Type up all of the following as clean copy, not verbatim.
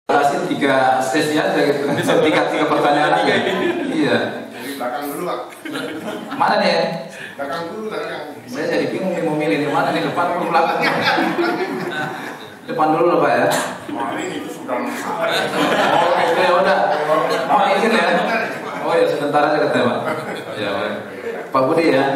Hasil 3 sesi aja gitu. Tiga pertanyaan aja. Iya. Dari belakang dulu, Pak. Mana nih? Belakang dulu, belakang. Saya jadi bingung nih mau milih di mana nih, depan atau belakang? Depan dulu loh Pak ya. Kemarin itu sudah Oh, oke udah. Oh izin ya. Oh ya sebentar aja katanya Pak. Ya baik. Pak Budi ya.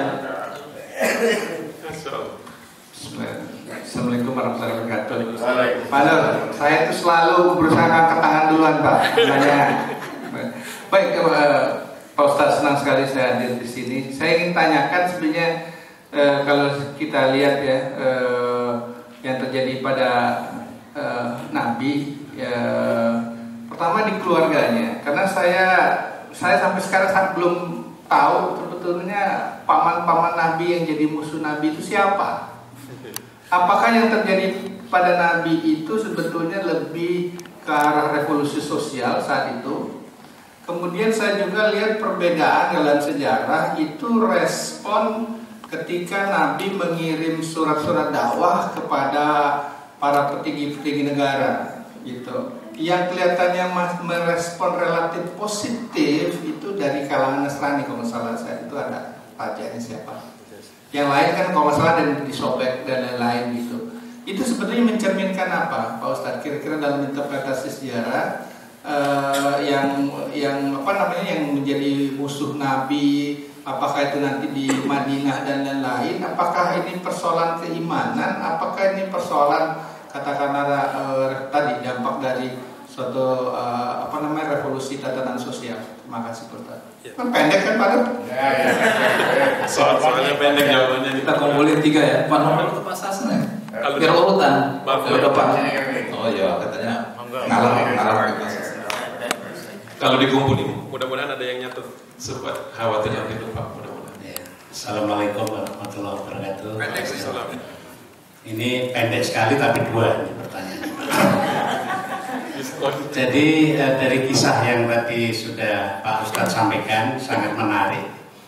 Assalamualaikum warahmatullahi wabarakatuh. Pak Nur, saya itu selalu berusaha angkat tangan duluan Pak. Baik, Pak Ustadz senang sekali saya hadir di sini. Saya ingin tanyakan sebenarnya kalau kita lihat ya yang terjadi pada Nabi, pertama di keluarganya. Karena saya sampai sekarang belum tahu sebetulnya paman-paman Nabi yang jadi musuh Nabi itu siapa. Apakah yang terjadi pada Nabi itu sebetulnya lebih ke arah revolusi sosial saat itu? Kemudian saya juga lihat perbedaan dalam sejarah itu respon ketika Nabi mengirim surat-surat dakwah kepada para petinggi-petinggi negara gitu. Yang kelihatannya merespon relatif positif itu dari kalangan Nasrani kalau salah saya itu ada rajanya siapa. Yang lain kan kalau nggak salah dan disobek dan lain-lain gitu. Itu sebetulnya mencerminkan apa, Pak Ustadz? Kira-kira dalam interpretasi sejarah yang apa namanya yang menjadi musuh Nabi, apakah itu nanti di Madinah dan lain-lain? Apakah ini persoalan keimanan? Apakah ini persoalan katakanlah tadi dampak dari suatu apa namanya revolusi tatanan sosial? Terima kasih Pak Ustadz. Kan pendek kan Pak? Ya. Soalnya pendek jawabannya. Kita kumpulin 3 ya. Pak nomor itu Pak Sasna ya? Biar urutan. Maaf, ya udah Pak. Oh iya katanya ngalah. Kalau dikumpulin, mudah-mudahan ada yang nyatet sebab khawatirnya itu Pak. Mudah-mudahan. Ya. Assalamualaikum warahmatullahi wabarakatuh. Waalaikumsalam. Ini pendek sekali tapi 2 ini pertanyaan. Jadi dari kisah yang tadi sudah Pak Ustadz sampaikan sangat menarik.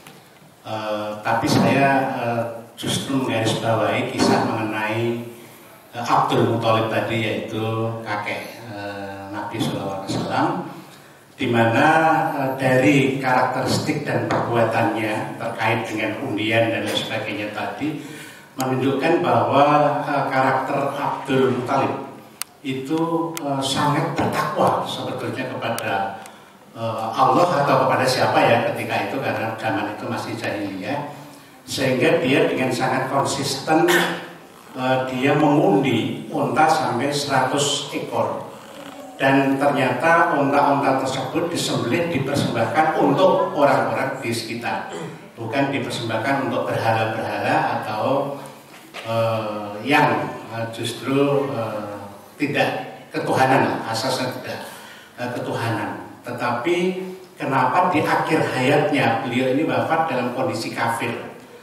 Tapi saya justru menggarisbawahi kisah mengenai Abdul Muthalib tadi, yaitu kakek Nabi SAW, di mana dari karakteristik dan perbuatannya terkait dengan undian dan lain sebagainya tadi menunjukkan bahwa karakter Abdul Muthalib itu sangat bertakwa sebetulnya kepada Allah atau kepada siapa ya ketika itu, karena zaman itu masih jahiliyah, sehingga dia dengan sangat konsisten dia mengundi unta sampai 100 ekor, dan ternyata unta-unta tersebut disembelih dipersembahkan untuk orang-orang di sekitar, bukan dipersembahkan untuk berhala-berhala atau yang justru tidak ketuhanan, asasnya tidak ketuhanan. Tetapi kenapa di akhir hayatnya beliau ini wafat dalam kondisi kafir?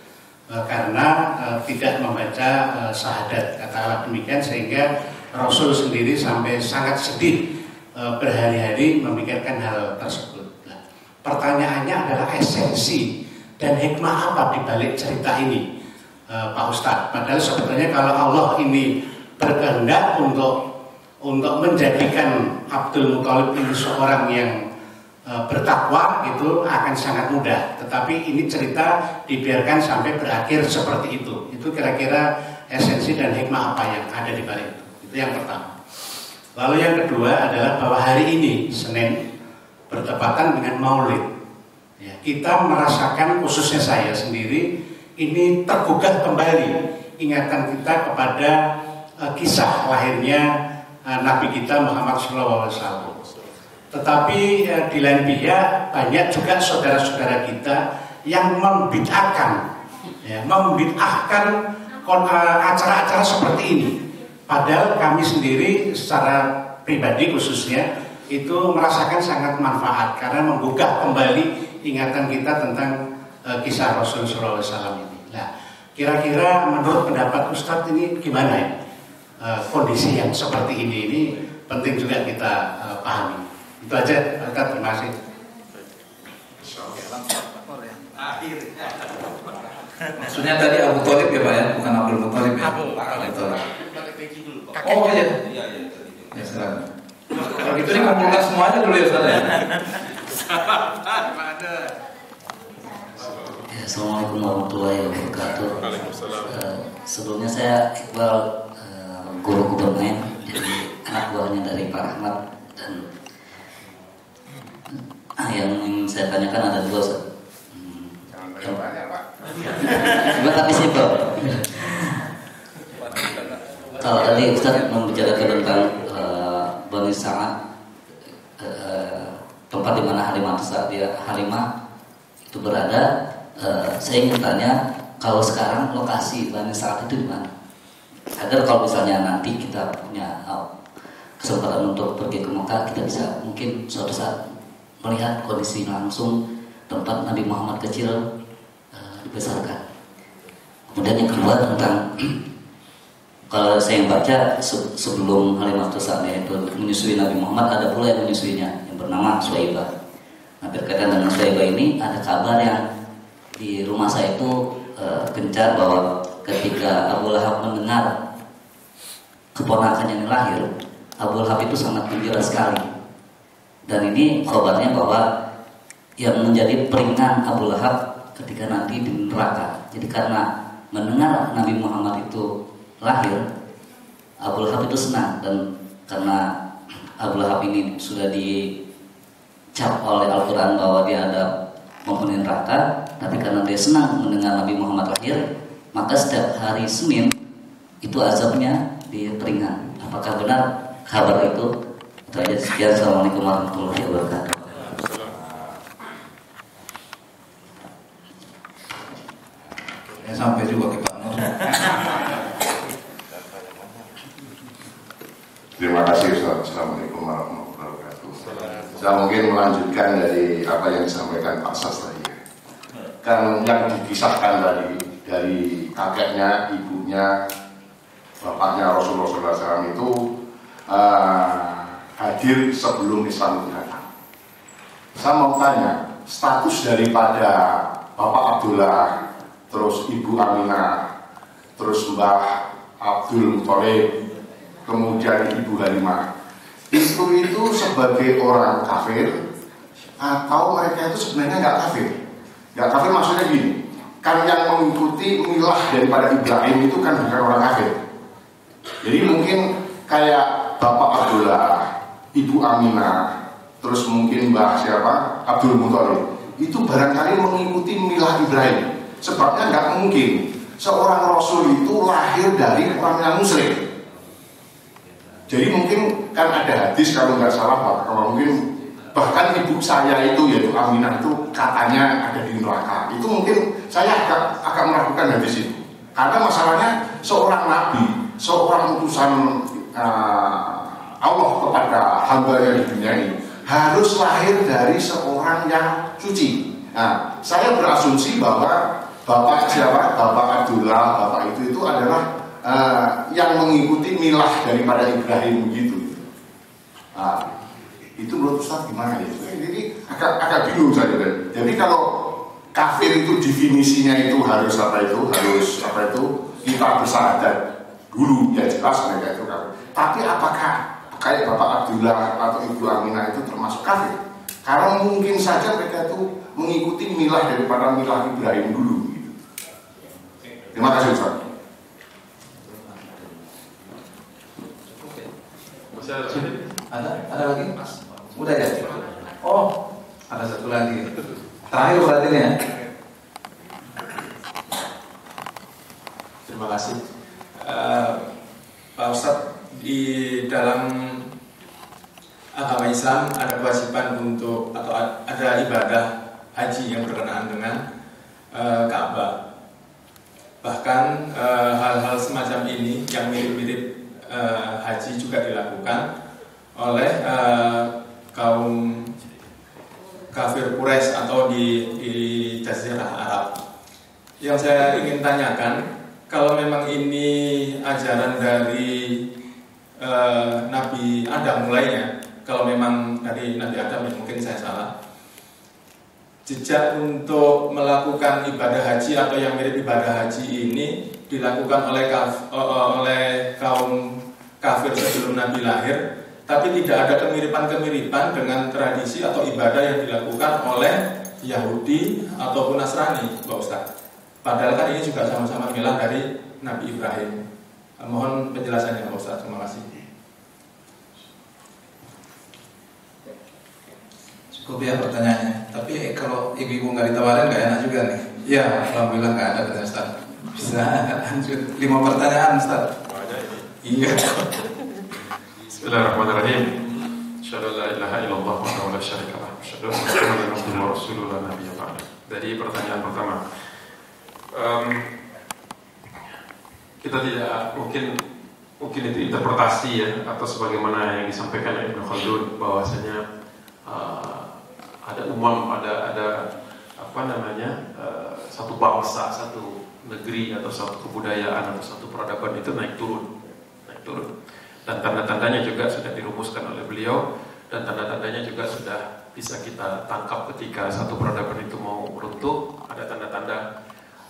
Karena tidak membaca syahadat, katakanlah demikian, sehingga Rasul sendiri sampai sangat sedih berhari-hari memikirkan hal tersebut. Nah, pertanyaannya adalah esensi dan hikmah apa di balik cerita ini, Pak Ustadz? Padahal sebetulnya kalau Allah ini berkehendak untuk menjadikan Abdul Muthalib ini seorang yang bertakwa, itu akan sangat mudah. Tetapi ini cerita dibiarkan sampai berakhir seperti itu. Itu kira-kira esensi dan hikmah apa yang ada di balik itu. Itu yang pertama. Lalu yang kedua adalah bahwa hari ini Senin bertepatan dengan Maulid. Ya, kita merasakan, khususnya saya sendiri, ini tergugah kembali ingatan kita kepada kisah lahirnya Nabi kita Muhammad SAW. Tetapi di lain pihak banyak juga saudara-saudara kita yang membid'ahkan acara-acara seperti ini. Padahal kami sendiri secara pribadi khususnya itu merasakan sangat manfaat karena menggugah kembali ingatan kita tentang kisah Rasulullah SAW ini. Nah, kira-kira menurut pendapat Ustadz ini gimana ya? Kondisi yang seperti ini penting juga kita pahami. Itu aja, Ustaz, terima kasih. Maksudnya tadi Abu Thalib ya Pak ya, bukan Abdul Muthalib ya? Abu Thalib. Oh iya. Ya silakan. Kalau gitu nih kumpulkan semuanya dulu ya Ustaz ya. Assalamualaikum warahmatullahi wabarakatuh. Waalaikumsalam. Sebelumnya saya Iqbal, guru bermain, jadi anak buahnya dari Pak Rahmat, dan yang ingin saya tanyakan ada dua Ustaz. Jangan banyak Pak. Cuma tapi simpel. Kalau tadi Ustaz membicarakan tentang Bani Sa'ad, tempat di mana Halimah itu berada, saya ingin tanya, kalau sekarang lokasi Bani Sa'ad itu di mana? Agar kalau misalnya nanti kita punya kesempatan untuk pergi ke Mekah, kita bisa mungkin suatu saat melihat kondisi langsung tempat Nabi Muhammad kecil dibesarkan. Kemudian yang kedua tentang kalau saya baca sebelum Halimah Sa'diyah itu menyusui Nabi Muhammad, ada pula yang menyusuinya yang bernama Suwaibah. Nah, berkaitan dengan Suwaibah ini ada kabar yang di rumah saya itu gencar bahwa ketika Abu Lahab mendengar keponakannya yang lahir, Abu Lahab itu sangat gembira sekali. Dan ini kabarnya bahwa yang menjadi peringan Abu Lahab ketika nanti di neraka. Jadi karena mendengar Nabi Muhammad itu lahir, Abu Lahab itu senang, dan karena Abu Lahab ini sudah dicap oleh Al-Quran bahwa dia ada penghuni neraka, tapi karena dia senang mendengar Nabi Muhammad lahir, maka setiap hari Senin itu azabnya diperingan. Apakah benar kabar itu? Itu aja, sekian. Assalamualaikum warahmatullahi wabarakatuh. Sampai juga ke Pak Nur. Terima kasih Ustaz. Assalamualaikum warahmatullahi wabarakatuh. Saya mungkin melanjutkan dari apa yang disampaikan Pak Sas tadi. Kan yang dikisahkan dari kakeknya, ibunya, bapaknya Rasulullah SAW itu hadir sebelum Islam datang. Saya mau tanya, status daripada Bapak Abdullah, terus Ibu Aminah, terus Mbah Abdul Muthalib, kemudian Ibu Halimah, itu sebagai orang kafir atau mereka itu sebenarnya nggak kafir? Nggak kafir maksudnya gini, kan yang mengikuti milah daripada Ibrahim itu kan bukan orang kafir. Jadi mungkin kayak Bapak Abdullah, Ibu Aminah, terus mungkin Mbah siapa, Abdul Muthalib, itu barangkali mengikuti milah Ibrahim. Sebabnya nggak mungkin seorang Rasul itu lahir dari orang yang musyrik. Jadi mungkin kan ada hadis kalau nggak salah, kalau mungkin bahkan ibu saya itu yaitu Aminah itu katanya ada di neraka. Itu mungkin saya agak meragukan hadis itu. Karena masalahnya seorang nabi, seorang utusan Allah kepada hamba-Nya di dunia ini harus lahir dari seorang yang suci. Nah, saya berasumsi bahwa Bapak siapa? Bapak Abdullah, Bapak itu adalah yang mengikuti milah daripada Ibrahim gitu. Itu menurut Ustaz gimana ya? Jadi agak bingung saya. Jadi kalau kafir itu definisinya itu harus apa itu? Harus apa itu? Kita bersyahadat dulu, ya jelas mereka itu kafir. Tapi apakah kayak Bapak Abdullah atau Ibu Aminah itu termasuk kafir? Karena mungkin saja mereka itu mengikuti milah daripada milah Ibrahim dulu. Terima kasih Ustaz. Ada lagi? Udah ya? Oh, ada satu lagi. Terakhir berarti nih ya. Terima kasih. Pak Ustadz, di dalam agama Islam ada kewajiban untuk atau ada ibadah haji yang berkenaan dengan Ka'bah. Bahkan hal-hal semacam ini yang mirip-mirip haji juga dilakukan oleh kaum kafir Quraisy atau di Jazirah Arab. Yang saya ingin tanyakan, kalau memang ini ajaran dari Nabi Adam mulainya, kalau memang dari Nabi Adam ya mungkin saya salah, jejak untuk melakukan ibadah haji atau yang mirip ibadah haji ini dilakukan oleh kaum kafir sebelum Nabi lahir, tapi tidak ada kemiripan-kemiripan dengan tradisi atau ibadah yang dilakukan oleh Yahudi ataupun Nasrani, Pak Ustaz. Padahal kan ini juga sama-sama milah dari Nabi Ibrahim. Mohon penjelasannya, Pak Ustaz. Terima kasih. Cukup ya pertanyaannya. Tapi kalau ibu-ibu nggak ditawarin nggak enak juga nih. Ya, alhamdulillah nggak ada pertanyaan Ustaz. Bisa lanjut 5 pertanyaan Ustaz. Iya. Bismillahirrahmanirrahim. Asyhadu an la ilaha illallah wahdahu la syarika lah. Asyhadu anna Muhammadan abduhu wa rasuluhu la nabiyya ba'da. Dari pertanyaan pertama. Kita tidak mungkin itu interpretasi ya, atau sebagaimana yang disampaikan oleh Ibnu Khaldun bahwasanya ada satu bangsa, satu negeri atau satu kebudayaan atau satu peradaban itu naik turun. Dan tanda-tandanya juga sudah dirumuskan oleh beliau, dan tanda-tandanya juga sudah bisa kita tangkap ketika satu peradaban itu mau runtuh. Ada tanda-tanda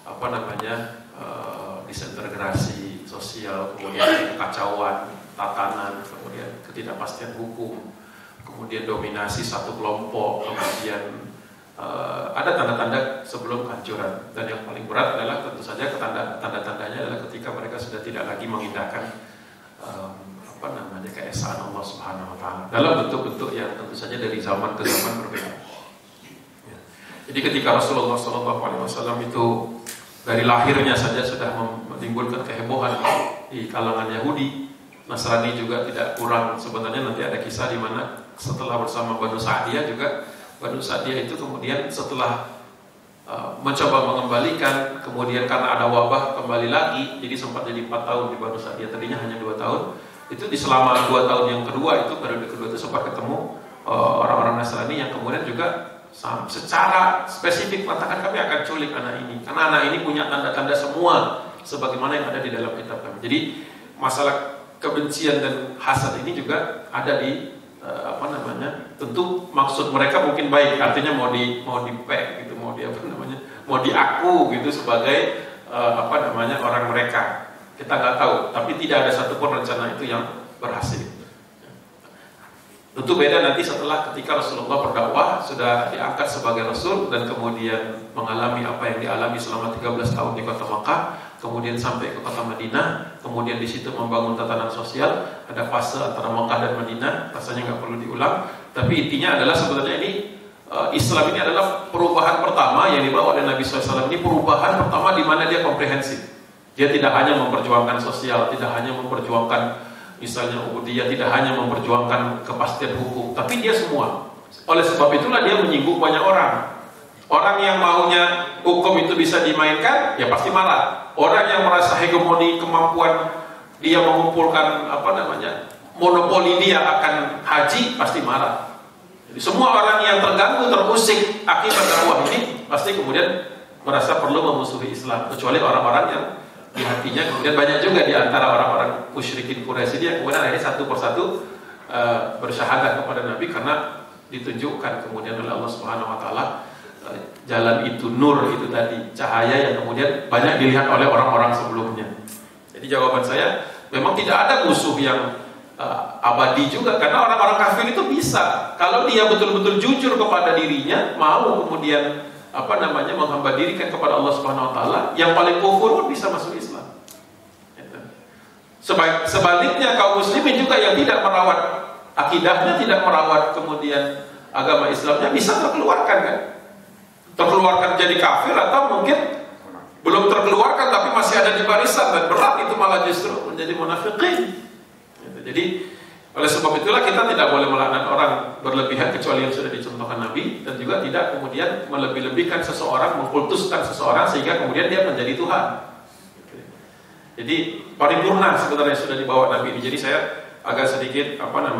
disintegrasi sosial, kemudian kekacauan tatanan, kemudian ketidakpastian hukum, kemudian dominasi satu kelompok, kemudian ada tanda-tanda sebelum kehancuran. Dan yang paling berat adalah tentu saja tanda-tandanya adalah ketika mereka sudah tidak lagi mengindahkan keesaan Allah Subhanahu wa taala dalam bentuk-bentuk yang tentu saja dari zaman ke zaman berbeda. Ya. Jadi ketika Rasulullah SAW itu dari lahirnya saja sudah menimbulkan kehebohan di kalangan Yahudi, Nasrani juga tidak kurang. Sebenarnya nanti ada kisah di mana setelah bersama Banu Sa'diyah juga, Banu Sa'diyah itu kemudian setelah mencoba mengembalikan, kemudian karena ada wabah kembali lagi, jadi sempat jadi 4 tahun di Banu Sa'diyah, tadinya hanya 2 tahun. Itu di selama 2 tahun yang kedua itu, periode kedua itu sempat ketemu orang-orang Nasrani yang kemudian juga secara spesifik mengatakan kami akan culik anak ini, karena anak ini punya tanda-tanda semua sebagaimana yang ada di dalam kitab kami. Jadi masalah kebencian dan hasad ini juga ada di tentu maksud mereka mungkin baik, artinya mau di-pack gitu, mau diaku gitu sebagai orang mereka. Kita nggak tahu, tapi tidak ada satupun rencana itu yang berhasil. Tentu beda nanti setelah ketika Rasulullah berdakwah, sudah diangkat sebagai Rasul dan kemudian mengalami apa yang dialami selama 13 tahun di kota Makkah, kemudian sampai ke kota Madinah, kemudian di situ membangun tatanan sosial. Ada fase antara Makkah dan Madinah, rasanya nggak perlu diulang. Tapi intinya adalah sebenarnya ini Islam ini adalah perubahan pertama yang dibawa oleh Nabi SAW. Ini perubahan pertama di mana dia komprehensif. Dia tidak hanya memperjuangkan sosial, tidak hanya memperjuangkan misalnya ubudiyah, tidak hanya memperjuangkan kepastian hukum, tapi dia semua. Oleh sebab itulah dia menyinggung banyak orang. Orang yang maunya hukum itu bisa dimainkan, ya pasti marah. Orang yang merasa hegemoni kemampuan dia mengumpulkan monopoli dia akan haji, pasti marah. Jadi semua orang yang terganggu, terusik akibat dakwah ini pasti kemudian merasa perlu memusuhi Islam, kecuali orang-orang yang di hatinya kemudian banyak juga di antara orang-orang musyrikin Quraisy dia kemudian akhirnya satu persatu bersyahadat kepada Nabi karena ditunjukkan kemudian oleh Allah Subhanahu wa taala jalan itu, nur itu tadi, cahaya yang kemudian banyak dilihat oleh orang-orang sebelumnya. Jadi jawaban saya memang tidak ada musuh yang abadi juga, karena orang-orang kafir itu bisa kalau dia betul-betul jujur kepada dirinya, mau kemudian menghamba dirikan kepada Allah Subhanahu wa taala, yang paling kufur pun bisa masuk Islam. Sebaliknya kaum muslimin juga yang tidak merawat akidahnya, tidak merawat kemudian agama Islamnya, bisa terkeluarkan kan? Terkeluarkan jadi kafir, atau mungkin belum terkeluarkan tapi masih ada di barisan, dan berat itu malah justru menjadi munafiqin. Jadi oleh sebab itulah kita tidak boleh melaknat orang berlebihan kecuali yang sudah dicontohkan Nabi, dan juga tidak kemudian melebih-lebihkan seseorang, mengkultuskan seseorang sehingga kemudian dia menjadi Tuhan. Jadi paripurna sebenarnya sudah dibawa Nabi ini. Jadi saya agak sedikit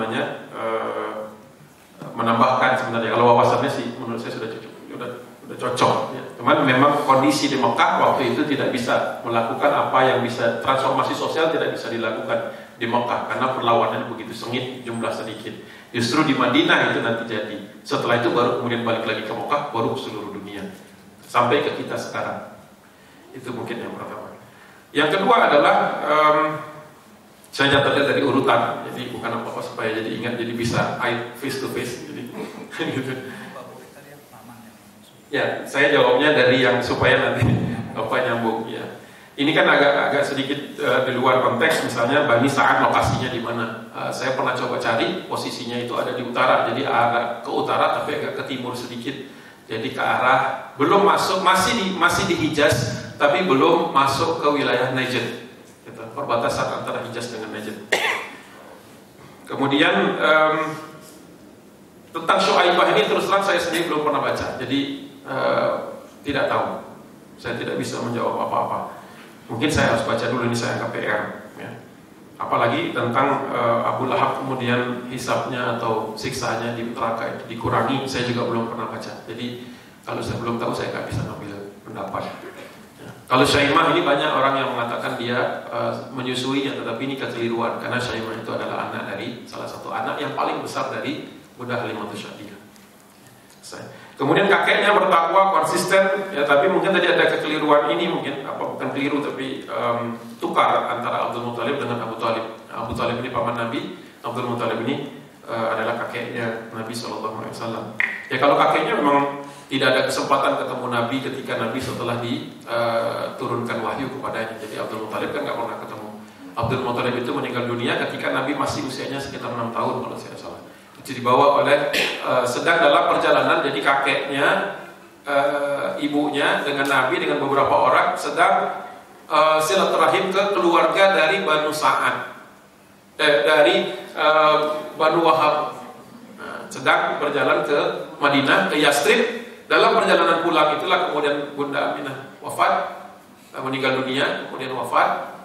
menambahkan sebenarnya. Kalau wawasannya sih menurut saya sudah cocok. Ya. Cuman memang kondisi di Mekah waktu itu tidak bisa melakukan apa yang bisa, transformasi sosial tidak bisa dilakukan di Mekah karena perlawanan begitu sengit, jumlah sedikit. Justru di Madinah itu nanti jadi. Setelah itu baru kemudian balik lagi ke Mekah, baru ke seluruh dunia sampai ke kita sekarang. Itu mungkin yang pertama. Yang kedua adalah Saya catatnya dari urutan, jadi bukan apa-apa supaya jadi ingat, jadi bisa eye face to face. Jadi, gitu. Ya, saya jawabnya dari yang supaya nanti apa nyambung ya. Ini kan agak sedikit di luar konteks, misalnya Bani Sa'ad lokasinya di mana. Saya pernah coba cari, posisinya itu ada di utara, jadi agak ke utara tapi agak ke timur sedikit. Jadi ke arah belum masuk, masih di Hijaz, tapi belum masuk ke wilayah Najd. Gitu, perbatasan antara Hijaz dengan Najd. Kemudian tentang Syuaibah ini terus terang saya sendiri belum pernah baca, jadi tidak tahu. Saya tidak bisa menjawab apa-apa. Mungkin saya harus baca dulu, ini saya KPR ya. Apalagi tentang Abu Lahab kemudian hisabnya atau siksanya di neraka itu dikurangi, saya juga belum pernah baca. Jadi kalau saya belum tahu, saya nggak bisa ngambil pendapat ya. Kalau Syaimah ini banyak orang yang mengatakan dia menyusuinya, tetapi ini kekeliruan, karena Syaimah itu adalah anak dari salah satu anak yang paling besar dari Bunda Halimatus Sya'diyah. Kemudian kakeknya bertakwa konsisten ya, tapi mungkin tadi ada kekeliruan ini, mungkin apa bukan keliru tapi tukar antara Abdul Muthalib dengan Abu Thalib. Abu Thalib ini paman Nabi, Abdul Muthalib ini adalah kakeknya Nabi SAW. Ya kalau kakeknya memang tidak ada kesempatan ketemu Nabi ketika Nabi setelah diturunkan wahyu kepadanya. Jadi Abdul Muthalib kan nggak pernah ketemu. Abdul Muthalib itu meninggal dunia ketika Nabi masih usianya sekitar 6 tahun kalau saya salah. Itu dibawa oleh sedang dalam perjalanan, jadi kakeknya, ibunya dengan Nabi dengan beberapa orang sedang silaturahim ke keluarga dari Banu Sa'ad, dari Banu Wahab. Sedang berjalan ke Madinah, ke Yastrib. Dalam perjalanan pulang itulah kemudian Bunda Aminah wafat, meninggal dunia, kemudian wafat.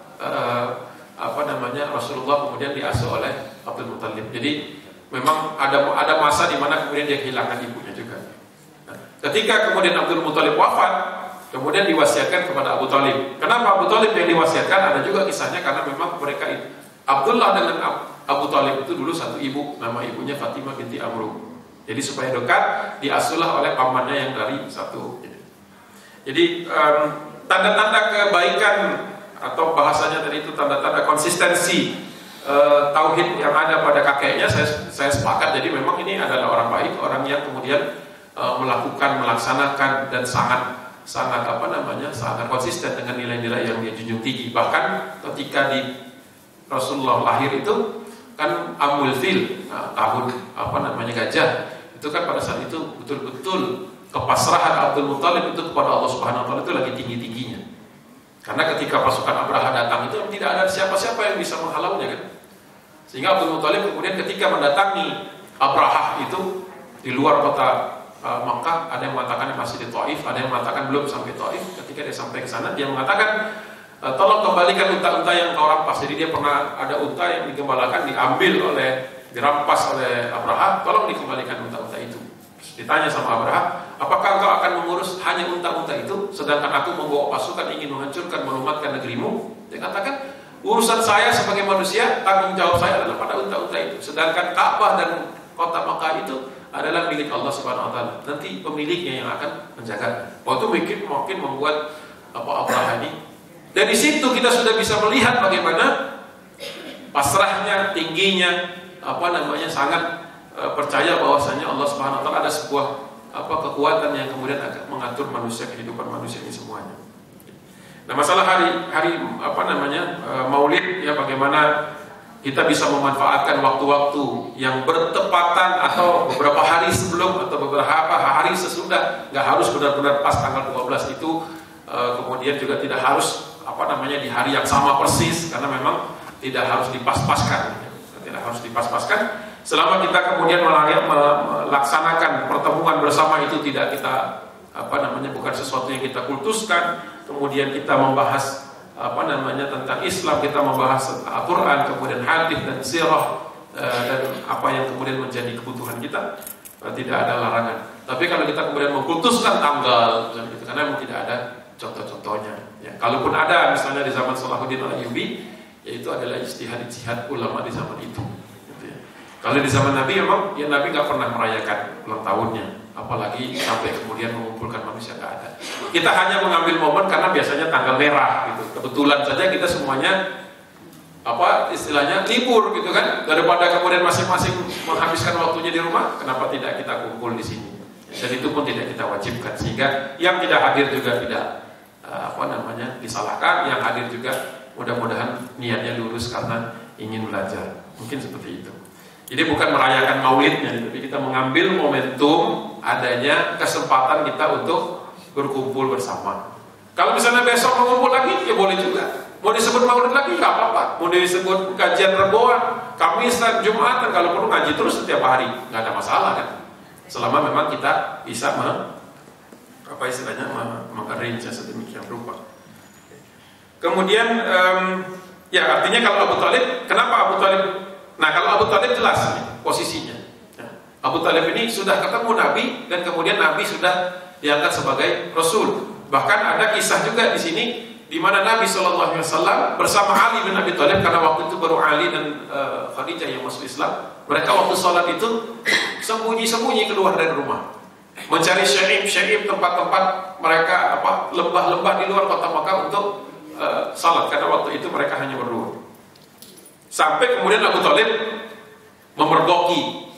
Rasulullah kemudian diasuh oleh Abdul Muthalib. Jadi memang ada masa di mana kemudian dia kehilangan ibunya juga. Nah, ketika kemudian Abdul Muthalib wafat, kemudian diwasiatkan kepada Abu Thalib. Kenapa Abu Thalib yang diwasiatkan? Ada juga kisahnya, karena memang mereka itu Abdullah dengan Abu Thalib itu dulu satu ibu, nama ibunya Fatimah binti Amru. Jadi supaya dekat, diasuhlah oleh pamannya yang dari satu. Jadi tanda-tanda kebaikan atau bahasanya tadi itu tanda-tanda konsistensi tauhid yang ada pada kakeknya, saya sepakat. Jadi memang ini adalah orang baik, orang yang kemudian melaksanakan dan sangat sangat konsisten dengan nilai-nilai yang dia junjung tinggi. Bahkan ketika di Rasulullah lahir itu kan Amul Fil, tahun gajah, itu kan pada saat itu betul-betul kepasrahan Abdul Muthalib itu kepada Allah Subhanahu wa taala itu lagi tinggi-tingginya. Karena ketika pasukan Abraha datang itu tidak ada siapa-siapa yang bisa menghalaunya kan. Sehingga Abdul Muthalib kemudian ketika mendatangi Abraha itu di luar kota Makkah, ada yang mengatakan masih di Taif, ada yang mengatakan belum sampai Taif. Ketika dia sampai ke sana, dia mengatakan tolong kembalikan unta-unta yang kau rampas. Jadi dia pernah ada unta yang digembalakan, dirampas oleh Abraha, tolong dikembalikan unta-unta itu. Terus ditanya sama Abraha, apakah engkau akan mengurus hanya unta-unta itu, sedangkan aku membawa pasukan ingin menghancurkan, melumatkan negerimu? Dia katakan, urusan saya sebagai manusia, tanggung jawab saya adalah pada unta-unta itu. Sedangkan Ka'bah dan kota Makkah itu adalah milik Allah Subhanahu wa taala. Nanti pemiliknya yang akan menjaga. Waktu mungkin membuat Abraha ini. Dan di situ kita sudah bisa melihat bagaimana pasrahnya, tingginya, sangat percaya bahwasanya Allah Subhanahu wa taala ada sebuah kekuatan yang kemudian akan mengatur manusia, kehidupan manusia ini semuanya. Nah, masalah hari Maulid ya, bagaimana kita bisa memanfaatkan waktu-waktu yang bertepatan atau beberapa hari sebelum atau beberapa hari sesudah, nggak harus benar-benar pas tanggal 12 itu, kemudian juga tidak harus di hari yang sama persis, karena memang tidak harus dipas-paskan, selama kita kemudian melaksanakan pertemuan bersama itu tidak kita bukan sesuatu yang kita kultuskan, kemudian kita membahas tentang Islam, kita membahas Al-Quran, kemudian hadis dan sirah, dan apa yang kemudian menjadi kebutuhan kita, tidak ada larangan. Tapi kalau kita kemudian mengkultuskan tanggal, karena memang tidak ada contoh-contohnya. Ya, kalaupun ada, misalnya di zaman Salahuddin Al-Ayyubi, yaitu adalah ijtihad ulama di zaman itu. Gitu ya. Kalau di zaman Nabi memang, ya Nabi nggak pernah merayakan ulang tahunnya, apalagi sampai kemudian mengumpulkan manusia, nggak ada. Kita hanya mengambil momen karena biasanya tanggal merah gitu. Kebetulan saja kita semuanya istilahnya libur gitu kan, daripada kemudian masing-masing menghabiskan waktunya di rumah, kenapa tidak kita kumpul di sini? Dan itu pun tidak kita wajibkan, sehingga yang tidak hadir juga tidak disalahkan, yang hadir juga mudah-mudahan niatnya lurus karena ingin belajar. Mungkin seperti itu. Jadi bukan merayakan maulidnya, tapi kita mengambil momentum adanya kesempatan kita untuk berkumpul bersama. Kalau misalnya besok mau kumpul lagi, ya boleh juga. Mau disebut maulid lagi, nggak apa-apa. Mau disebut kajian reboan, Kamis dan Jumat, kalau perlu ngaji terus setiap hari, nggak ada masalah kan. Selama memang kita bisa mengarrange sedemikian rupa. Kemudian artinya kalau Abu Thalib, kenapa Abu Thalib? Nah, kalau Abu Thalib jelas posisinya. Abu Thalib ini sudah ketemu Nabi dan kemudian Nabi sudah diangkat sebagai Rasul. Bahkan ada kisah juga di sini di mana Nabi SAW bersama Ali bin Abi Thalib, karena waktu itu baru Ali dan Khadijah yang masuk Islam. Mereka waktu sholat itu sembunyi-sembunyi keluar dari rumah, mencari syaib tempat-tempat mereka lembah-lembah di luar kota Makkah untuk salat, karena waktu itu mereka hanya berdua. Sampai kemudian Abu Thalib memergoki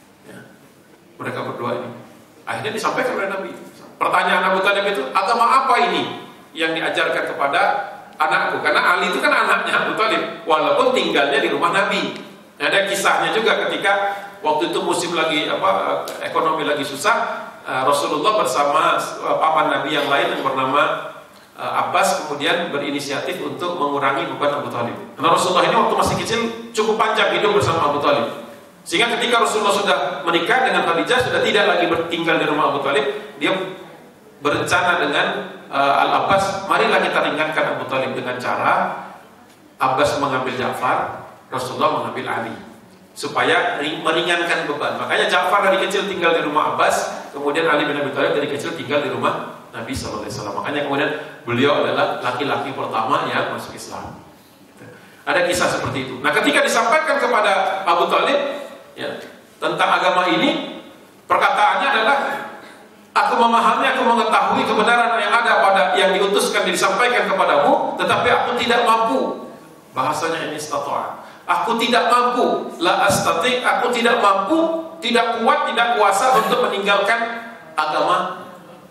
mereka berdua ini. Akhirnya disampaikan oleh Nabi. Pertanyaan Abu Thalib itu, agama apa ini yang diajarkan kepada anakku? Karena Ali itu kan anaknya Abu Thalib, walaupun tinggalnya di rumah Nabi. Ada kisahnya juga ketika waktu itu musim lagi ekonomi lagi susah, Rasulullah bersama paman Nabi yang lain yang bernama Abbas kemudian berinisiatif untuk mengurangi beban Abu Thalib. Karena Rasulullah ini waktu masih kecil cukup panjang hidup bersama Abu Thalib. Sehingga ketika Rasulullah sudah menikah dengan Khadijah, sudah tidak lagi tinggal di rumah Abu Thalib, dia berencana dengan Al-Abbas, marilah kita ringankan Abu Thalib dengan cara Abbas mengambil Ja'far, Rasulullah mengambil Ali, supaya meringankan beban. Makanya Ja'far dari kecil tinggal di rumah Abbas, kemudian Ali bin Abi Thalib dari kecil tinggal di rumah Nabi SAW. Makanya kemudian beliau adalah laki-laki pertama yang masuk Islam. Ada kisah seperti itu. Nah, ketika disampaikan kepada Abu Thalib tentang agama ini, perkataannya adalah, aku memahami, aku mengetahui kebenaran yang ada pada yang diutuskan disampaikan kepadamu, tetapi aku tidak mampu. Bahasanya ini istata'a. Aku tidak mampu, la astati, aku tidak mampu, tidak kuat, tidak kuasa untuk meninggalkan agama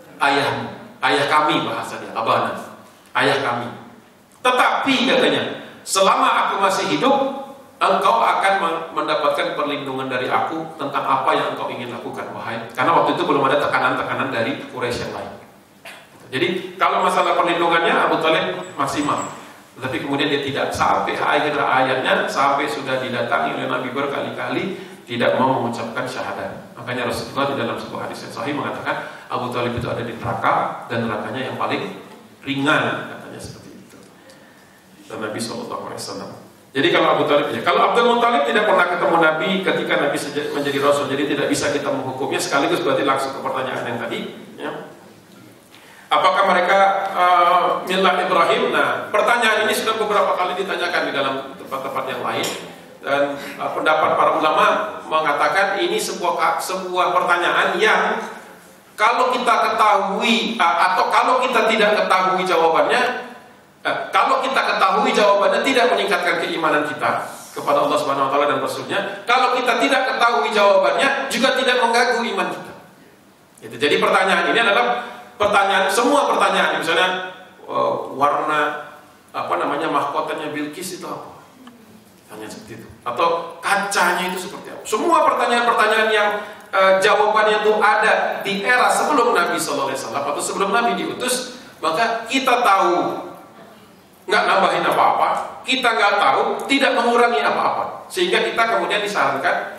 ayah kami, bahasanya abana, ayah kami. Tetapi katanya, selama aku masih hidup, engkau akan mendapatkan perlindungan dari aku tentang apa yang engkau ingin lakukan, wahai. Karena waktu itu belum ada tekanan-tekanan dari Quraisy yang lain. Jadi kalau masalah perlindungannya Abu Thalib maksimal. Tetapi kemudian dia tidak, sampai akhir ayatnya, sampai sudah didatangi oleh Nabi berkali-kali, tidak mau mengucapkan syahadat. Makanya Rasulullah di dalam sebuah hadis yang sahih mengatakan Abu Thalib itu ada di neraka dan nerakanya yang paling ringan, katanya seperti itu. Dan Nabi SAW. Jadi kalau Abu Thalib, kalau Abdul Muthalib tidak pernah ketemu Nabi ketika Nabi menjadi Rasul, jadi tidak bisa kita menghukumnya. Sekaligus berarti langsung ke pertanyaan yang tadi, ya. Apakah mereka milah Ibrahim? Nah, pertanyaan ini sudah beberapa kali ditanyakan di dalam tempat-tempat yang lain. Dan pendapat para ulama mengatakan ini sebuah pertanyaan yang kalau kita ketahui atau kalau kita tidak ketahui jawabannya, kalau kita ketahui jawabannya tidak meningkatkan keimanan kita kepada Allah Subhanahu Wa Taala dan Rasulnya. Kalau kita tidak ketahui jawabannya juga tidak mengganggu iman kita. Jadi pertanyaan ini adalah semua pertanyaan, misalnya warna mahkotanya Bilqis itu apa? Tanya seperti itu. Atau kacanya itu seperti apa? Semua pertanyaan-pertanyaan yang jawabannya itu ada di era sebelum Nabi SAW atau sebelum Nabi diutus, maka kita tahu nggak nambahin apa-apa, kita nggak tahu, tidak mengurangi apa-apa, sehingga kita kemudian disarankan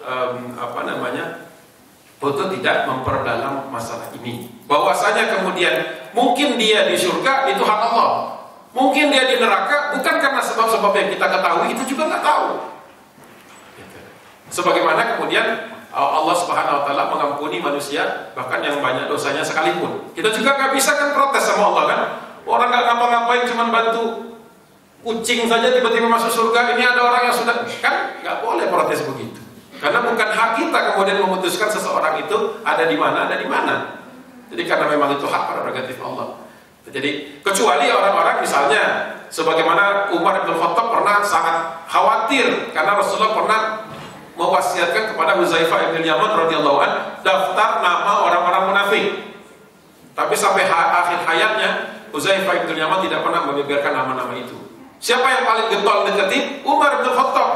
untuk tidak memperdalam masalah ini. Bahwasanya kemudian mungkin dia di surga itu hak Allah, mungkin dia di neraka bukan karena sebab-sebab yang kita ketahui, itu juga nggak tahu. Sebagaimana kemudian Allah Subhanahu Wa Taala mengampuni manusia bahkan yang banyak dosanya sekalipun. Kita juga nggak bisa kan protes sama Allah kan? Orang nggak ngapa-ngapain, cuma bantu kucing saja tiba-tiba masuk surga. Ini ada orang yang sudah, kan nggak boleh protes begitu. Karena bukan hak kita kemudian memutuskan seseorang itu ada di mana. Jadi karena memang itu hak prerogatif Allah. Jadi kecuali orang-orang misalnya Sebagaimana Umar bin Khattab pernah sangat khawatir karena Rasulullah pernah mewasiatkan kepada Huzaifah bin Yaman radhiyallahu an daftar nama orang-orang munafik. Tapi sampai akhir hayatnya Huzaifah bin Yaman tidak pernah membeberkan nama-nama itu. Siapa yang paling getol deketin? Umar bin Khattab.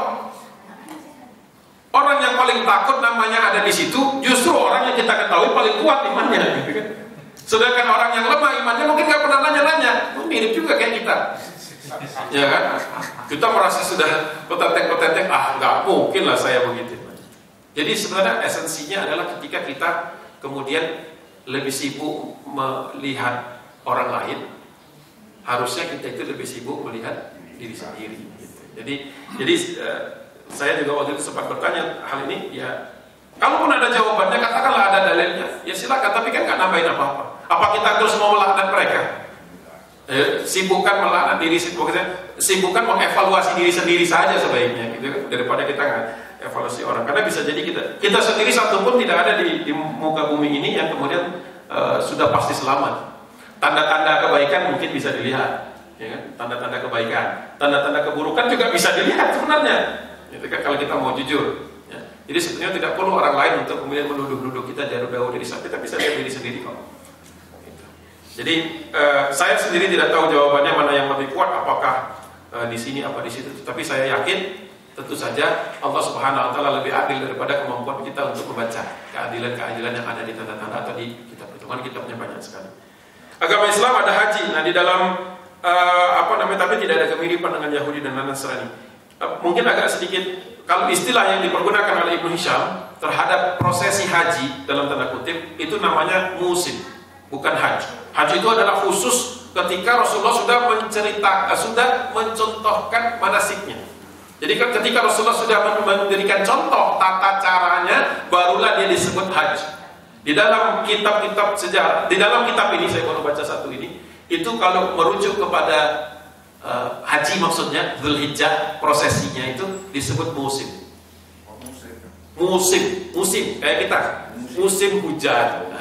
Orang yang paling takut namanya ada di situ, justru orang yang kita ketahui paling kuat imannya, gitu kan? Sedangkan orang yang lemah imannya mungkin nggak pernah nanya-nanya, mirip juga kayak kita, ya kan? Kita merasa sudah petetek, nggak mungkin lah saya begitu. Jadi sebenarnya esensinya adalah ketika kita kemudian lebih sibuk melihat orang lain, harusnya kita itu lebih sibuk melihat diri sendiri. Gitu. Jadi saya juga waktu itu sempat bertanya hal ini, ya kalaupun ada jawabannya, katakanlah ada dalilnya, ya silakan, tapi kan nggak nambahin apa-apa. Apa kita terus mau melaknat mereka? Sibukkan melaknat diri, sibukkan mengevaluasi diri sendiri saja sebaiknya, gitu kan? Daripada kita nggak evaluasi orang. Karena bisa jadi kita sendiri satu pun tidak ada di muka bumi ini yang kemudian sudah pasti selamat. Tanda-tanda kebaikan mungkin bisa dilihat, ya kan? Tanda-tanda kebaikan, tanda-tanda keburukan juga bisa dilihat sebenarnya. Itu kan kalau kita mau jujur, ya. Jadi sebenarnya tidak perlu orang lain untuk kemudian menuduh-nuduh kita jauh-jauh dari sana. Kita bisa lihat diri sendiri kok. Gitu. Jadi saya sendiri tidak tahu jawabannya mana yang lebih kuat, apakah di sini apa di situ. Tapi saya yakin tentu saja Allah Subhanahu Wa Taala lebih adil daripada kemampuan kita untuk membaca keadilan-keadilan yang ada di tanda-tanda atau di kitab perhitungan. Kitabnya banyak sekali. Agama Islam ada haji. Nah di dalam tapi tidak ada kemiripan dengan Yahudi dan Nasrani. Mungkin agak sedikit, kalau istilah yang dipergunakan oleh Ibnu Hisham terhadap prosesi haji dalam tanda kutip itu namanya musim, bukan haji. Haji itu adalah khusus ketika Rasulullah sudah mencontohkan manasiknya. Jadi ketika Rasulullah sudah memberikan contoh tata caranya, barulah dia disebut haji. Di dalam kitab-kitab sejarah, di dalam kitab ini saya baru baca satu ini, itu kalau merujuk kepada haji maksudnya Dzulhijjah, prosesinya itu disebut musim. Musim kayak kita musim hujan,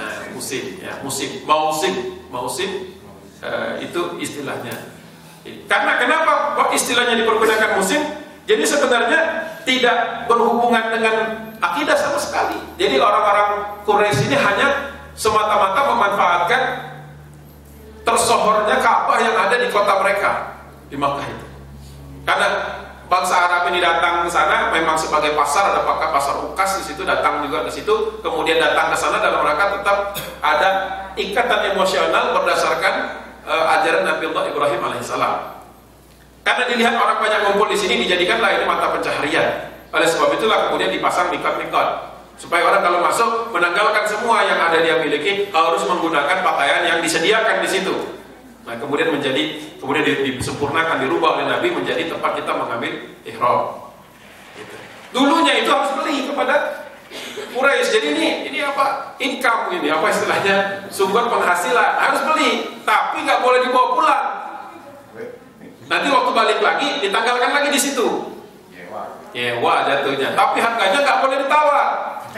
musim itu istilahnya. Karena kenapa istilahnya dipergunakan musim? Jadi sebenarnya tidak berhubungan dengan akidah sama sekali. Jadi orang-orang Quraisy ini hanya semata-mata memanfaatkan tersohornya Ka'bah yang ada di kota mereka, di Makkah itu. Karena bangsa Arab ini datang ke sana memang sebagai pasar, ada pasar Ukas di situ, datang juga ke situ, kemudian datang ke sana dalam rangka tetap ada ikatan emosional berdasarkan ajaran Nabi Allah Ibrahim alaihissalam. Karena dilihat orang banyak ngumpul di sini, dijadikanlah ini mata pencaharian. Oleh sebab itulah kemudian dipasang mikot-mikot supaya orang kalau masuk menanggalkan semua yang ada dia miliki, harus menggunakan pakaian yang disediakan di situ. Nah, kemudian disempurnakan, dirubah oleh Nabi menjadi tempat kita mengambil ihram. Gitu. Dulunya itu harus beli kepada Quraisy. Jadi ini apa? Income ini, apa istilahnya? Sumber penghasilan. Harus beli, tapi nggak boleh dibawa pulang. Nanti waktu balik lagi ditanggalkan lagi di situ. Nyewa jatuhnya. Tapi harganya nggak boleh ditawar.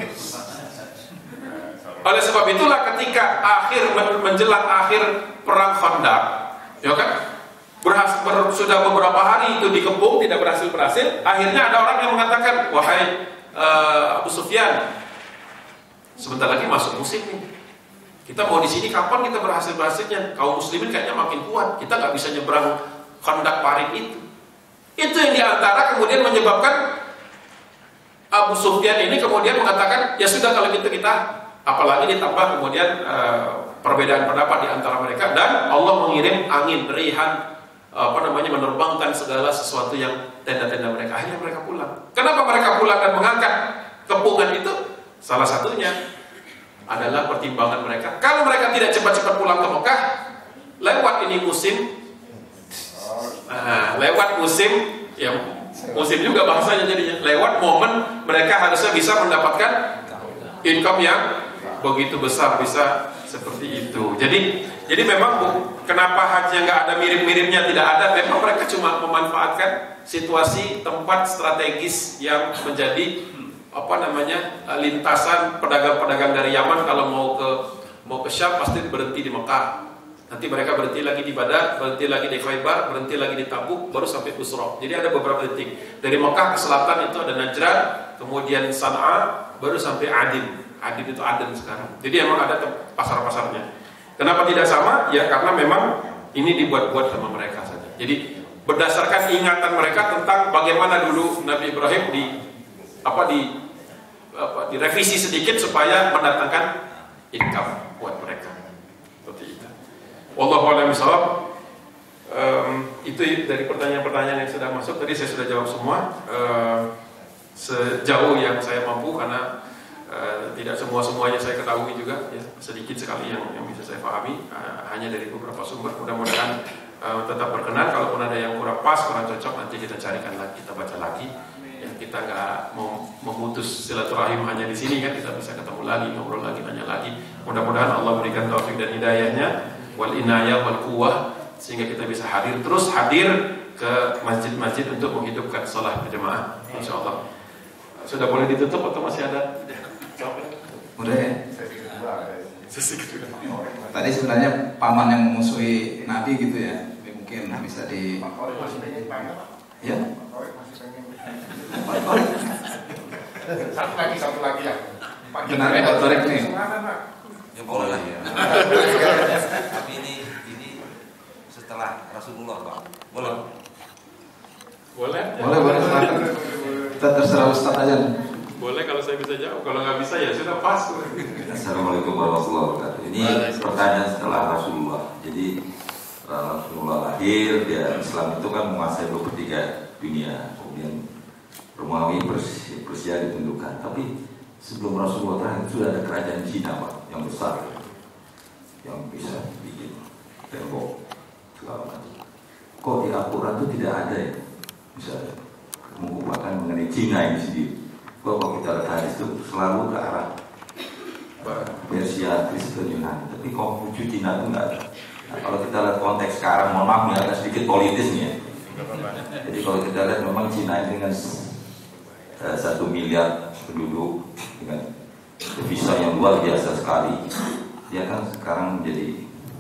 Oleh sebab itulah ketika menjelang akhir perang Khandaq, ya kan, sudah beberapa hari itu dikepung tidak berhasil, akhirnya ada orang yang mengatakan, wahai Abu Sufyan, sebentar lagi masuk musim nih. Kita mau di sini kapan kita berhasilnya? Kaum muslimin kayaknya makin kuat, kita nggak bisa nyebrang Khandaq parit itu. Itu yang diantara kemudian menyebabkan Abu Sufyan ini kemudian mengatakan, ya sudah kalau gitu kita, apalagi ditambah kemudian perbedaan pendapat di antara mereka, dan Allah mengirim angin rihan menerbangkan segala sesuatu yang tenda-tenda mereka. Akhirnya mereka pulang. Kenapa mereka pulang dan mengangkat kepungan itu? Salah satunya adalah pertimbangan mereka. Kalau mereka tidak cepat-cepat pulang ke Mekah, lewat ini musim, lewat musim, ya musim juga bahasanya jadinya. Lewat momen mereka harusnya bisa mendapatkan income yang begitu besar, bisa seperti itu. Jadi memang kenapa haji yang nggak ada mirip-miripnya tidak ada? Memang mereka cuma memanfaatkan situasi tempat strategis yang menjadi lintasan pedagang-pedagang dari Yaman kalau mau ke Syam pasti berhenti di Mekah. Nanti mereka berhenti lagi di Badar, berhenti lagi di Khaybar, berhenti lagi di Tabuk, baru sampai Busra. Jadi ada beberapa titik. Dari Mekah ke selatan itu ada Najran, kemudian San'a, baru sampai Adin. Adin itu Aden sekarang. Jadi emang ada pasar-pasarnya. Kenapa tidak sama? Ya karena memang ini dibuat-buat sama mereka saja. Jadi berdasarkan ingatan mereka tentang bagaimana dulu Nabi Ibrahim direvisi sedikit supaya mendatangkan income buat mereka. Seperti itu. Wallahu a'lam bishawab. Itu dari pertanyaan-pertanyaan yang sudah masuk. Tadi saya sudah jawab semua sejauh yang saya mampu, karena tidak semuanya saya ketahui juga, ya. Sedikit sekali yang bisa saya pahami, hanya dari beberapa sumber. Mudah-mudahan tetap berkenan. Kalaupun ada yang kurang pas, kurang cocok, nanti kita carikan lagi, kita baca lagi. Ya, kita nggak mau memutus silaturahim hanya di sini kan, kita bisa ketemu lagi, ngobrol lagi, nanya lagi. Mudah-mudahan Allah berikan taufik dan hidayahnya, wal inayah wal quwwah, sehingga kita bisa hadir ke masjid-masjid untuk menghidupkan salat berjamaah, insyaallah. Sudah boleh ditutup atau masih ada? Udah ya. Tadi sebenarnya paman yang memusuhi Nabi gitu ya, mungkin bisa di. Ya. Satu lagi ya. Benar ya, Torek nih. Ya boleh lah ya. Tapi ini setelah Rasulullah, Pak. Boleh. Boleh. Kita terserah Ustaz aja. Boleh kalau saya bisa jawab. Kalau nggak bisa ya sudah pas. Assalamualaikum warahmatullahi wabarakatuh. Ini pertanyaan setelah Rasulullah. Jadi Rasulullah lahir, dia Islam itu kan menguasai 23 dunia. Kemudian Romawi Persia ditundukkan. Tapi sebelum Rasulullah terakhir sudah ada kerajaan Cina, Pak, yang besar, yang bisa bikin tembok segala macam. Kok di Al-Quran itu tidak ada ya, bisa mengumpulkan mengenai Cina ini sendiri. Kalau kita lihat hadis itu selalu ke arah Persia, Kristen, Yunani. Tapi kalau menuju Cina itu enggak ada. Nah, kalau kita lihat konteks sekarang, mohon maaf ya, ada sedikit politisnya. Jadi kalau kita lihat memang Cina ini dengan 1 miliar penduduk dengan devisa yang luar biasa sekali, dia kan sekarang menjadi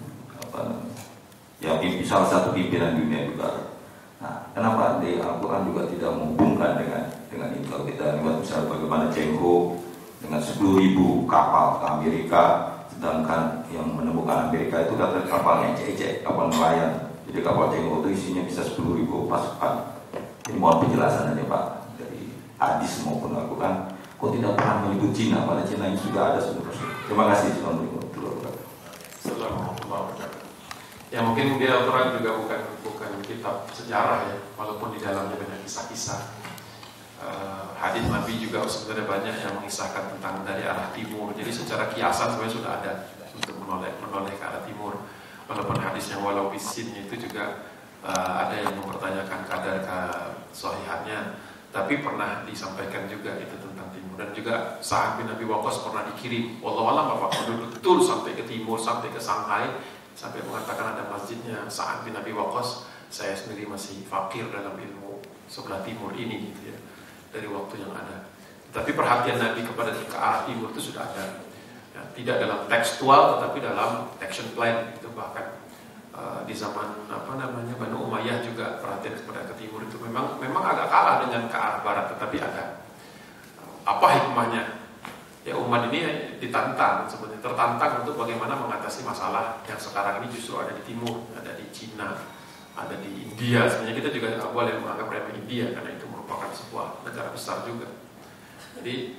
salah satu pimpinan dunia juga. Nah, kenapa di Al-Quran juga tidak menghubungkan dengan ini? Kalau kita lihat misalnya bagaimana Cengho dengan 10.000 kapal ke Amerika, sedangkan yang menemukan Amerika itu datang kapalnya ecek-ecek, kapal nelayan. Jadi kapal Cengho itu isinya bisa 10.000 pasukan. Ini mohon penjelasan aja Pak, dari hadis maupun Al-Quran. Kok tidak pernah menyebut Cina? Pada Cina ini sudah ada sebenarnya. Terima kasih. Assalamualaikum. Ya mungkin di Al-Quran juga bukan kitab sejarah ya, walaupun di dalamnya banyak kisah-kisah. Hadis Nabi juga sebenarnya banyak yang mengisahkan tentang dari arah timur. Jadi secara kiasan sebenarnya sudah ada untuk menoleh ke arah timur. Walaupun hadis yang walau bisin itu juga ada yang mempertanyakan kadar kesahihannya, tapi pernah disampaikan juga itu tentang timur. Dan juga Sa'ad bin Abi Waqqas pernah dikirim, wallahualam apakah betul sampai ke timur, sampai ke Shanghai, sampai mengatakan ada masjidnya Sa'ad bin Abi Waqqas. Saya sendiri masih fakir dalam ilmu sebelah timur ini gitu ya, dari waktu yang ada. Tapi perhatian Nabi kepada ke arah timur itu sudah ada ya, tidak dalam tekstual tetapi dalam action plan. Itu bahkan di zaman Banu Umayyah juga perhatian kepada ke timur itu memang agak kalah dengan ke arah barat, tetapi ada apa hikmahnya? Ya umat ini ditantang, sebenarnya tertantang untuk bagaimana mengatasi masalah yang sekarang ini justru ada di timur, ada di Cina, ada di India. Sebenarnya kita juga tidak boleh menganggap remeh India karena itu merupakan sebuah negara besar juga. Jadi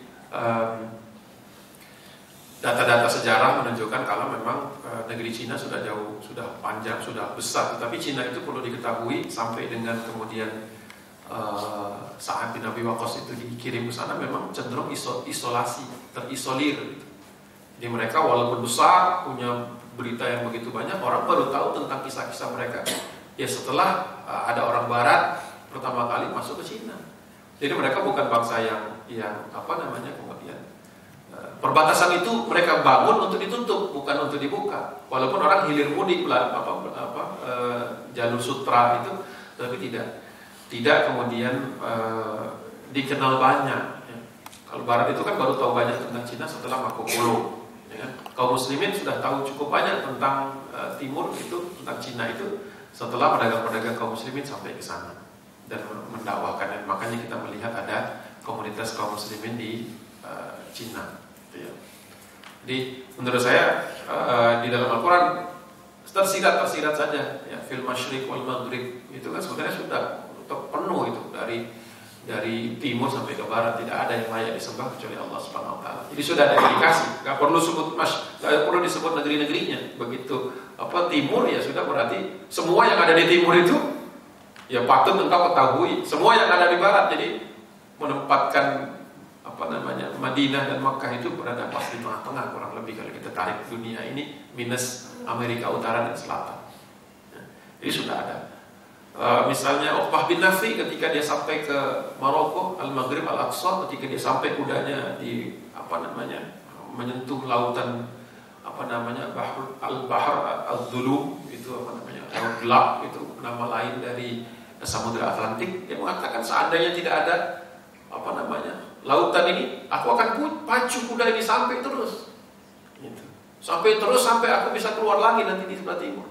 data-data sejarah menunjukkan kalau memang negeri Cina sudah jauh, sudah panjang, sudah besar. Tetapi Cina itu perlu diketahui sampai dengan kemudian Sa'ad bin Abi Waqqas itu dikirim ke sana memang cenderung isolasi, terisolir gitu. Jadi mereka walaupun besar, punya berita yang begitu banyak, orang baru tahu tentang kisah-kisah mereka ya setelah ada orang barat pertama kali masuk ke Cina. Jadi mereka bukan bangsa yang kemudian perbatasan itu mereka bangun untuk ditutup, bukan untuk dibuka. Walaupun orang hilir mudik jalur sutra itu, tapi tidak kemudian dikenal banyak ya. Kalau barat itu kan baru tahu banyak tentang Cina setelah Marco Polo ya Ya. Kaum muslimin sudah tahu cukup banyak tentang timur itu, tentang Cina itu setelah pedagang-pedagang kaum muslimin sampai ke sana dan mendakwakan. Makanya kita melihat ada komunitas kaum muslimin di Cina. Gitu ya. Jadi menurut saya di dalam Al-Quran tersirat saja ya, fil masyriq wal maghrib itu kan sebenarnya sudah penuh itu dari timur sampai ke barat, tidak ada yang layak disembah kecuali Allah Subhanahu wa taala. Jadi sudah ada indikasi, nggak perlu disebut negeri-negerinya. Begitu timur ya sudah berarti semua yang ada di timur itu ya patut engkau ketahui. Semua yang ada di barat, jadi menempatkan Madinah dan Makkah itu berada pas di tengah-tengah kurang lebih kalau kita tarik dunia ini minus Amerika Utara dan Selatan. Ya, jadi sudah ada. Misalnya Uqbah bin Nafi ketika dia sampai ke Maroko, Al-Maghrib Al-Aqsa, ketika dia sampai kudanya di menyentuh lautan Al-Bahr Al-Dhulum itu laut gelap, itu nama lain dari Samudra Atlantik. Dia mengatakan seandainya tidak ada lautan ini, aku akan pacu kuda ini sampai terus gitu. Sampai aku bisa keluar lagi nanti di sebelah timur.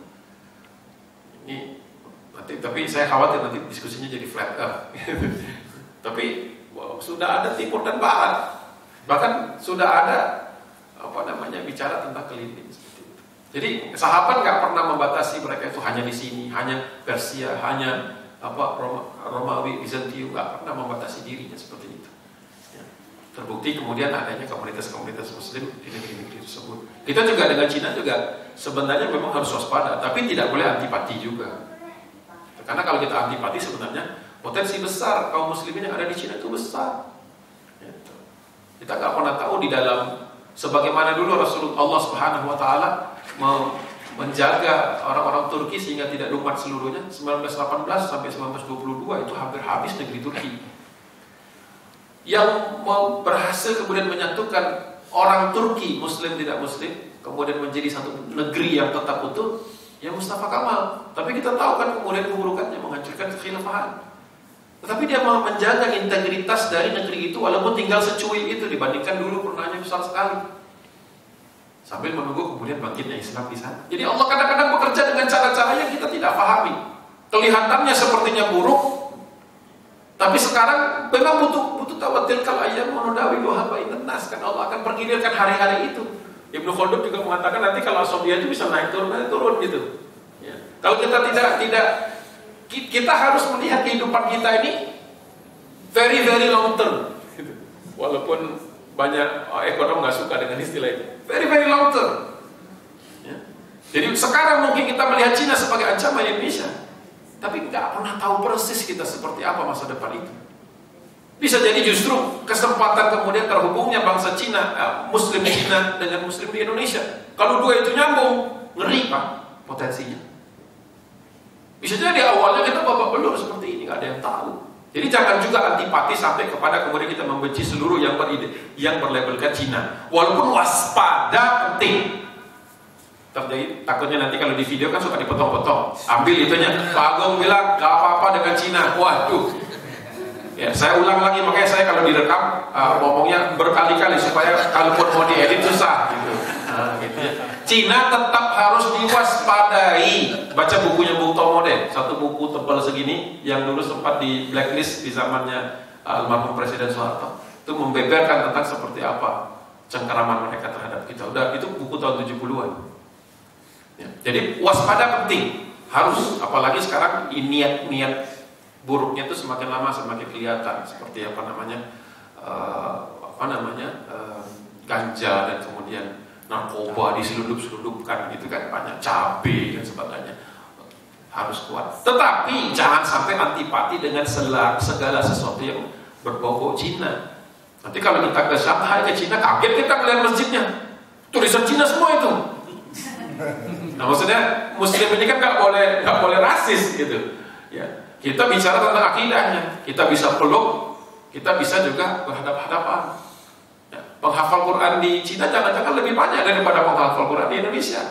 Ini tapi saya khawatir nanti diskusinya jadi flat earth. Tapi sudah ada timur dan barat, bahkan sudah ada bicara tentang keliling seperti itu. Jadi sahabat nggak pernah membatasi mereka itu hanya di sini, hanya Persia, hanya Romawi, Bizantium, nggak pernah membatasi dirinya seperti itu. Ya. Terbukti kemudian adanya komunitas-komunitas Muslim di negeri-negeri tersebut. Kita juga dengan Cina juga sebenarnya memang harus waspada, tapi tidak boleh antipati juga. Karena kalau kita antipati sebenarnya potensi besar kaum muslimin yang ada di Cina itu besar. Gitu. Kita nggak pernah tahu di dalam sebagaimana dulu Rasulullah Allah Subhanahu Wa Taala menjaga orang-orang Turki sehingga tidak lumpat seluruhnya. 1918 sampai 1922 itu hampir habis negeri Turki. Yang berhasil kemudian menyatukan orang Turki Muslim tidak Muslim kemudian menjadi satu negeri yang tetap utuh. Ya Mustafa Kamal, tapi kita tahu kan kemudian keburukannya menghancurkan kekhilafahan. Tetapi dia mau menjaga integritas dari negeri itu walaupun tinggal secuil itu dibandingkan dulu pernahnya besar sekali. Sambil menunggu kemudian bangkitnya Islam di sana. Jadi Allah kadang-kadang bekerja dengan cara-cara yang kita tidak pahami. Kelihatannya sepertinya buruk, tapi sekarang memang butuh tawatil kal ayyam nudawiluha bainan nas, kan Allah akan pergilirkan hari-hari itu. Ibnu Khaldun juga mengatakan nanti kalau Soviet itu bisa naik turun gitu. Ya. Kalau kita tidak kita harus melihat kehidupan kita ini very very long term. Gitu. Walaupun banyak ekonom nggak suka dengan istilah itu, very very long term. Ya. Jadi sekarang mungkin kita melihat Cina sebagai ancaman Indonesia, tapi nggak pernah tahu persis kita seperti apa masa depan itu. Bisa jadi justru kesempatan kemudian terhubungnya bangsa Cina, Muslim Cina dengan Muslim di Indonesia. Kalau dua itu nyambung, ngeri Pak potensinya. Bisa jadi awalnya kita babak belur seperti ini, nggak ada yang tahu. Jadi jangan juga antipati sampai kepada kemudian kita membenci seluruh yang berlabelkan Cina. Walaupun waspada penting. Terjadi takutnya nanti kalau di video kan suka dipotong-potong. Ambil itunya. Pak Agung bilang nggak apa-apa dengan Cina. Waduh. Ya, saya ulang lagi, makanya saya kalau direkam ngomongnya berkali-kali supaya kalaupun mau diedit susah gitu. Gitu ya. Cina tetap harus diwaspadai. Baca bukunya Bung Tomo deh, satu buku tebal segini yang dulu sempat di blacklist di zamannya almarhum Presiden Soeharto. Itu membeberkan tentang seperti apa cengkeraman mereka terhadap kita. Udah itu buku tahun 70-an. Ya, jadi waspada penting, harus, apalagi sekarang niat buruknya itu semakin lama semakin kelihatan, seperti ganja dan kemudian narkoba diselundup-selundupkan gitu kan, banyak cabai dan sebagainya. Harus kuat, tetapi jangan sampai antipati dengan segala sesuatu yang berbau Cina. Nanti kalau kita ke Shanghai, ke Cina, kaget kita melihat masjidnya tulisan Cina semua itu. Nah maksudnya Muslim ini kan nggak boleh rasis gitu ya. Kita bicara tentang akidahnya, kita bisa peluk, kita bisa juga berhadap-hadapan. Ya, penghafal Quran di Cina jangan-jangan lebih banyak daripada penghafal Quran di Indonesia.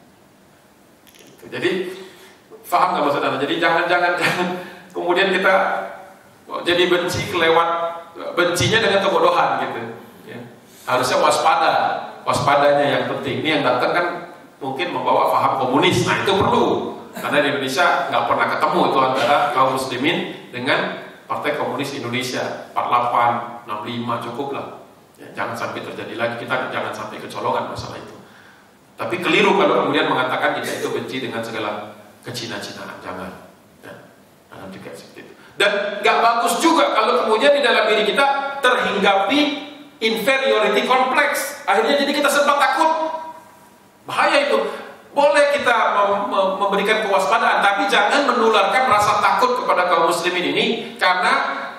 Jadi, paham nggak maksudnya? Jadi jangan kemudian kita jadi benci bencinya dengan kebodohan gitu. Ya. Harusnya waspada. waspadanya yang penting. Ini yang datang kan mungkin membawa paham komunis. Nah itu perlu, karena di Indonesia nggak pernah ketemu itu antara kaum muslimin dengan Partai Komunis Indonesia. 48, 65 cukup lah. Ya, jangan sampai terjadi lagi, kita jangan sampai kecolongan masalah itu. Tapi keliru kalau kemudian mengatakan kita itu benci dengan segala kecina-cinaan. Jangan juga seperti itu. Dan gak bagus juga kalau kemudian di dalam diri kita terhinggapi inferiority complex. Akhirnya jadi kita sempat takut. Bahaya itu. Boleh kita memberikan kewaspadaan, tapi jangan menularkan rasa takut kepada kaum muslimin ini, karena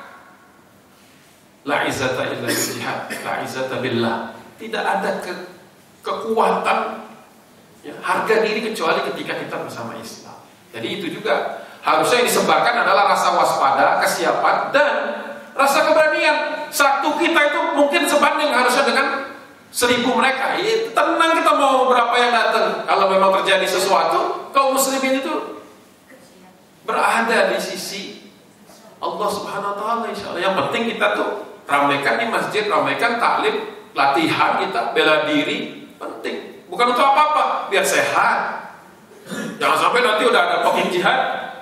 la izzata illa jihad, la izzata billah. Tidak ada kekuatan, ya, harga diri kecuali ketika kita bersama Islam. Jadi itu juga harusnya yang disebarkan adalah rasa waspada, kesiapan, dan rasa keberanian. Satu kita itu mungkin sebanding harusnya dengan 1000 mereka. Ya, tenang, kita mau berapa yang datang. Kalau memang terjadi sesuatu, kaum muslimin itu berada di sisi Allah Subhanahu Wa Taala. Insya Allah. Yang penting kita tuh ramaikan di masjid, ramaikan taklim, latihan kita, bela diri, penting. Bukan untuk apa-apa, biar sehat. Jangan sampai nanti udah ada pokok jihad,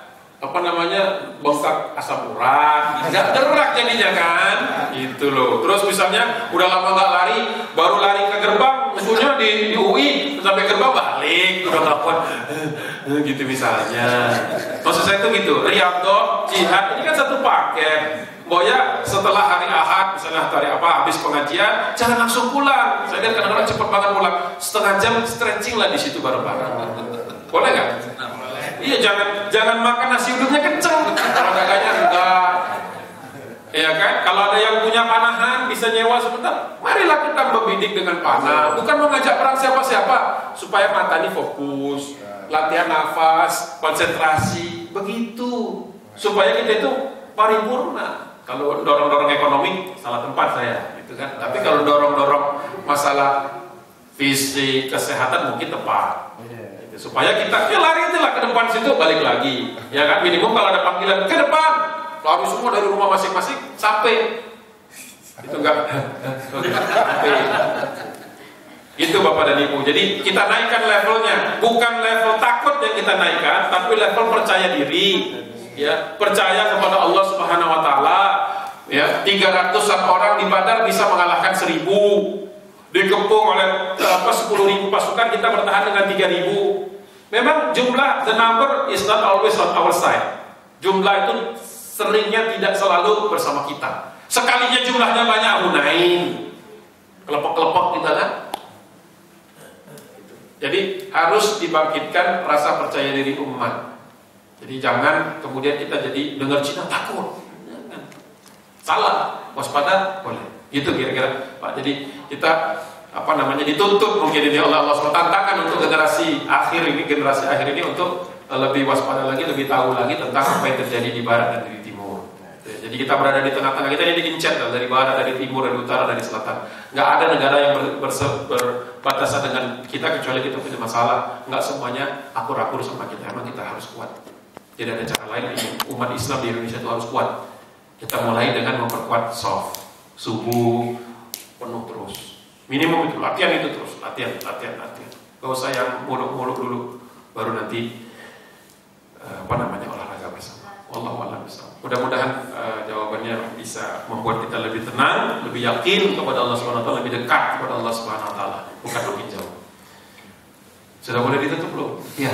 bengkak asam urat, nggak gerak jadinya kan, itu loh. Terus misalnya udah lama nggak lari, baru lari ke gerbang, musuhnya di UI, sampai gerbang balik, udah nggak kuat, gitu misalnya. Maksud saya itu gitu, riyadhah, jihad, ini kan satu paket. Boya setelah hari Ahad, misalnya hari habis pengajian, jangan langsung pulang. Saya lihat kadang-kadang cepat banget pulang, setengah jam stretching lah di situ bareng-bareng. Boleh nggak? Iya, jangan makan nasi uduknya kenceng, kalau gaganya enggak. Ya kan? Kalau ada yang punya panahan bisa nyewa sebentar, marilah kita membidik dengan panah. Bukan mengajak perang siapa-siapa, supaya mata ini fokus, latihan nafas, konsentrasi, begitu. Supaya kita itu paripurna. Kalau dorong-dorong ekonomi salah tempat saya, gitu kan. Tapi kalau dorong-dorong masalah fisik, kesehatan mungkin tepat. Supaya kita lari itulah ke depan situ, balik lagi, ya kan, minimum kalau ada panggilan ke depan, lari semua dari rumah masing-masing sampai itu enggak sampai itu Bapak dan Ibu. Jadi kita naikkan levelnya, bukan level takut yang kita naikkan, tapi level percaya diri, ya, percaya kepada Allah Subhanahu Wa Taala. Ya, 300-an orang di Badar bisa mengalahkan 1000. Dikepung oleh 10.000 pasukan, kita bertahan dengan 3.000. Memang jumlah, the number is not always on our side. Jumlah itu seringnya tidak selalu bersama kita. Sekalinya jumlahnya banyak, Hunain, kelompok-kelompok kita kan. Jadi harus dibangkitkan rasa percaya diri umat. Jadi jangan kemudian kita jadi dengar Cina takut. Salah, waspada boleh. Gitu kira-kira Pak. Jadi kita dituntut mungkin ini oleh Allah SWT, tantangan untuk generasi akhir ini untuk lebih waspada lagi, lebih tahu lagi tentang apa yang terjadi di barat dan di timur. Jadi kita berada di tengah-tengah, kita ini diincet dari barat, dari timur, dari utara, dari selatan. Nggak ada negara yang berbatasan dengan kita kecuali kita punya masalah. Nggak semuanya akur-akur sama kita. Emang kita harus kuat. Tidak ada cara lain. Umat Islam di Indonesia itu harus kuat. Kita mulai dengan memperkuat soft, subuh penuh terus. Minimum itu, latihan itu terus, latihan. Gak usah yang muluk-muluk dulu, baru nanti olahraga bersama. Wallahu a'lam bishawab. Mudah-mudahan jawabannya bisa membuat kita lebih tenang, lebih yakin kepada Allah Subhanahu Wa Taala, lebih dekat kepada Allah Subhanahu Wa Taala, bukan makin jauh. Sudah boleh ditutup belum? Ya.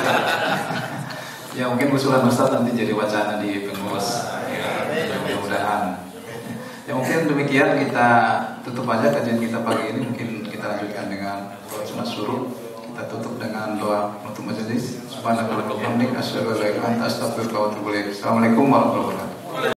Ya mungkin usulan Ustaz nanti jadi wacana di pengurus. Mudah-mudahan. Ya mungkin demikian, kita tutup aja kajian kita pagi ini. Mungkin kita lanjutkan dengan sholat suruh. Kita tutup dengan doa penutup majelis. Subhanakallahumma wa bihamdika asyhadu an la ilaha illa anta astaghfiruka wa atubu ilaik. Assalamualaikum warahmatullahi wabarakatuh.